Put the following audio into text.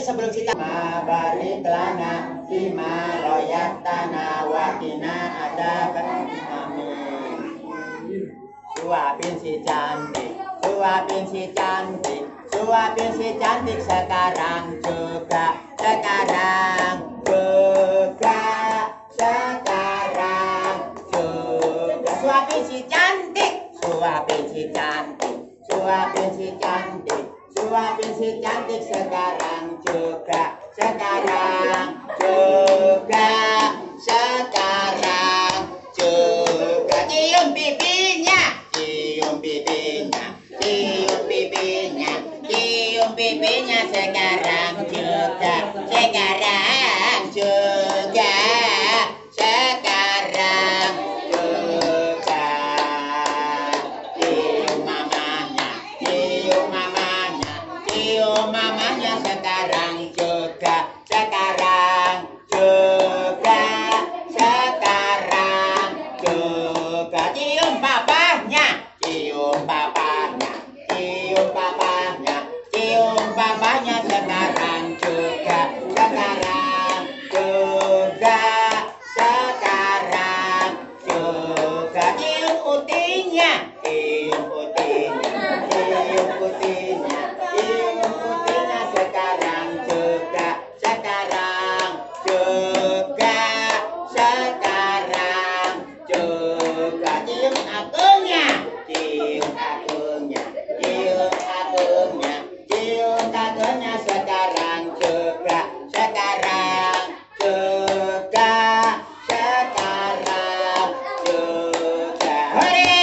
sebelum kita barik lana bima royatana wakina ada amin. Suapin si cantik, suapin si cantik, suapin si cantik sekarang juga, sekarang juga, sekarang juga. Suapin si cantik, suapin si cantik, suapin si cantik, suapin si cantik sekarang juga, sekarang juga, sekarang juga. Cium pipinya, cium pipinya, cium pipinya, cium pipinya sekarang juga, sekarang juga, sekarang juga. Cium mamanya, cium mamanya, cium mamanya sekarang juga, sekarang juga, sekarang juga. Cium papanya, cium papanya, cium papanya, cium papanya sekarang juga, sekarang juga, sekarang juga. Cium putihnya, cium putihnya, cium putihnya, cium putihnya sekarang juga, sekarang juga, sekarang juga. Cium akunya, cium akunya, cium akunya, cium akunya sekarang juga, sekarang juga, sekarang juga. Hore!